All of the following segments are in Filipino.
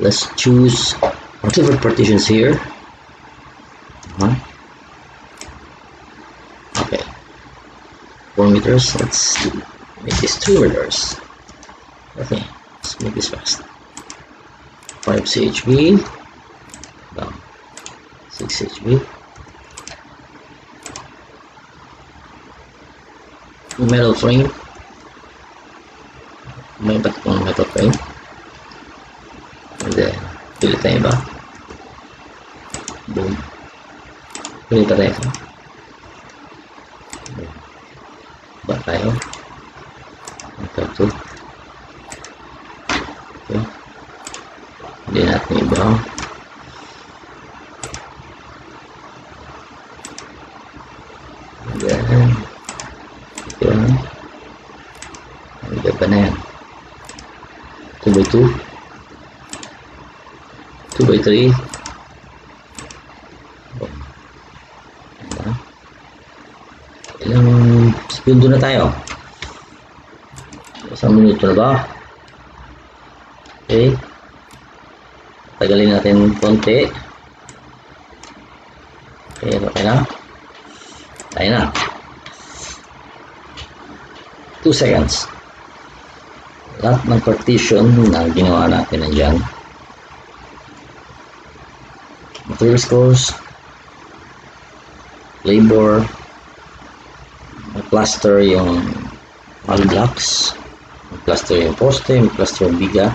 Let's choose our favorite partitions here. Okay, 4 meters. Let's make this 2 meters. Okay, let's make this fast. 5 CHB, down 6 CHB. Metal frame. May ba't kong metal frame? And then, pili tayo ba? Boom. Pili tayo. Ba tayo? Ito, ito. Okay. Hindi natin iba. And then, ito yan. Ang iba na yan. 2x2, 2x3. Ilang segundo na tayo? Isang minuto na ba? Okay, tagalin natin konti. Okay, okay na? Tayo na. 2 seconds. Lahat ng partition na ginawa natin nandyan. Materials cost, labor, plaster yung wall blocks, plaster yung poste, plaster yung biga.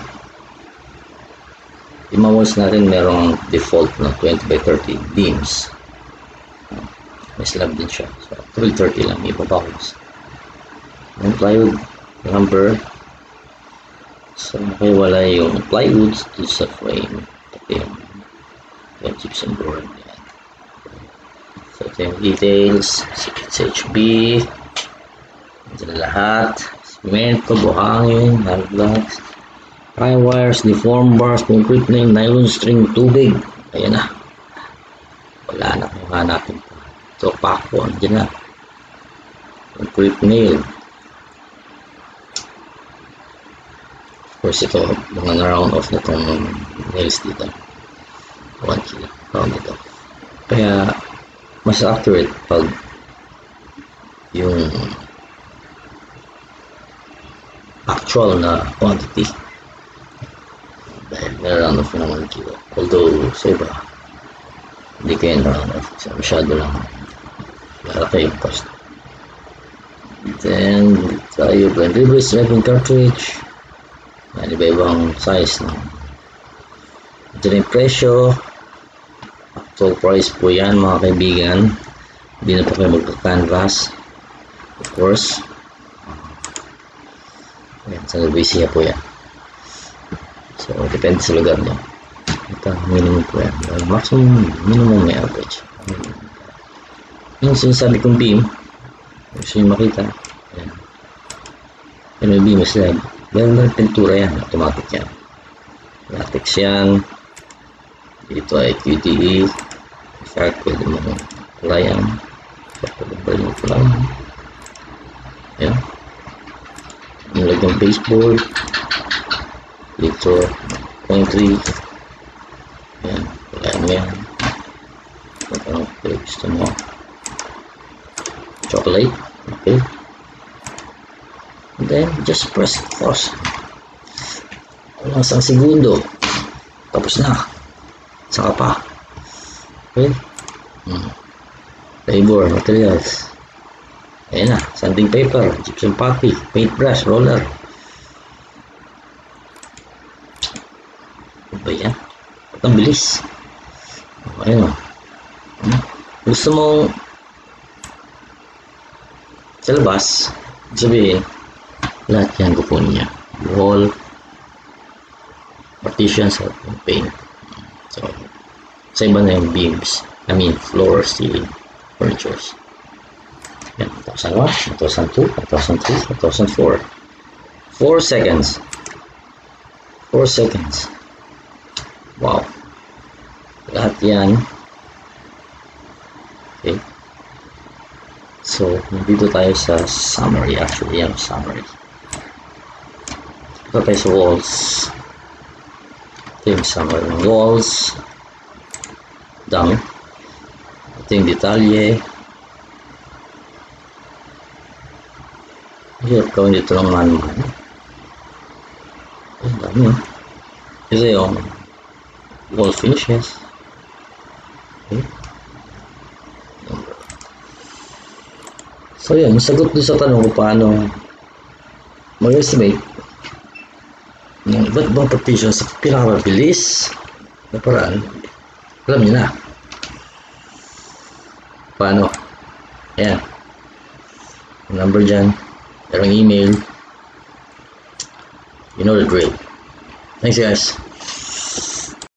Yung mga walls natin merong default na 20x30 beams. May slab din siya. So, 330 lang, iba pa walls. Yung plywood, lumber. So, nakiwala yung plywood to sa frame. Ito yung gypsum board. Yan. So, ito yung details. HB. Ito na lahat. Cemento, buhangin, hard blocks, tie wires, deform bars, concrete nail, nylon string, tubig. Ayan na. Wala na kung hanapin pa. Ito, pako. Andiyan na. Concrete nail. Of course, ito, mga round off na itong nails dito. 1 kilo. Round ito. Kaya, mas accurate pag yung actual na quantity. Dahil may round off na 1 kilo. Although, sobra. Hindi kayo round off. So, masyado lang. Malaki yung cost. Then, tayo blend rivers, wrapping cartridge. Yan, iba-ibang size na. Ito na yung presyo. Actual price po yan, mga kaibigan. Hindi na po kayo magka-canvas. Of course. Yan, sa LBC po yan. So, depende sa lugar nyo. Ito, minimum po yan. Maximum, minimum may average. Yung sinasabi kong beam, gusto nyo makita. Yan. Yan yung beam slab. Meron ng pintura yan, automatic yan. Latex yan. Dito ay QTE. In fact, pwede mo kulayan. Pwede mo kulayan. Yan. Nilagay ng baseboard. Dito, 0.3. Yan, kulayan mo yan. Ano gusto mo? Chocolate. Okay. And then, just press pause. Walang isang segundo. Tapos na. Saka pa. Okay. Labor, materials. Ayan na. Sanding paper, gypsum putty, paintbrush, roller. Ano ba yan? Ba't ang bilis? Ayan o. Gusto mong sa labas, sabihin, lahat yan kukunin niya. Wall, partitions, at paint. So, sa iba na yung beams. I mean, floor, ceiling, furnitures. Yan, 2001, 2002, 2003, 2004. 4 seconds. 4 seconds. Wow. Lahat yan. Okay. So, nandito tayo sa summary. Actually, yan, summary. Ito tayo sa walls. Ito yung summary ng walls. Dami. Ito yung detalye. Hirap gawin dito lang man-man. Ay, dami. Ito yung wall finishes. Okay. So yun, sagot doon sa tanong kung paano mag-estimate ng iba't ibang partition sa pinakamabilis na paraan. Alam niyo na paano. Ayan, number dyan, merong email, you know the drill. Thanks guys.